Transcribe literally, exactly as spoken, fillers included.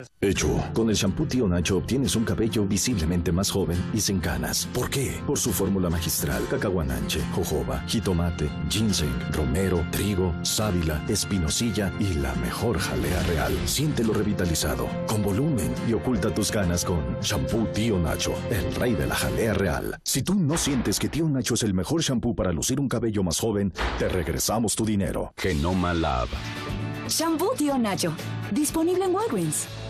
Hecho. Con el shampoo Tío Nacho obtienes un cabello visiblemente más joven y sin canas. ¿Por qué? Por su fórmula magistral: cacahuananche, jojoba, jitomate, ginseng, romero, trigo, sábila, espinosilla y la mejor jalea real. Siéntelo revitalizado, con volumen, y oculta tus canas con shampoo Tío Nacho, el rey de la jalea real. Si tú no sientes que Tío Nacho es el mejor shampoo para lucir un cabello más joven, te regresamos tu dinero. Genoma Lab. Shampoo Tío Nacho. Disponible en Walgreens.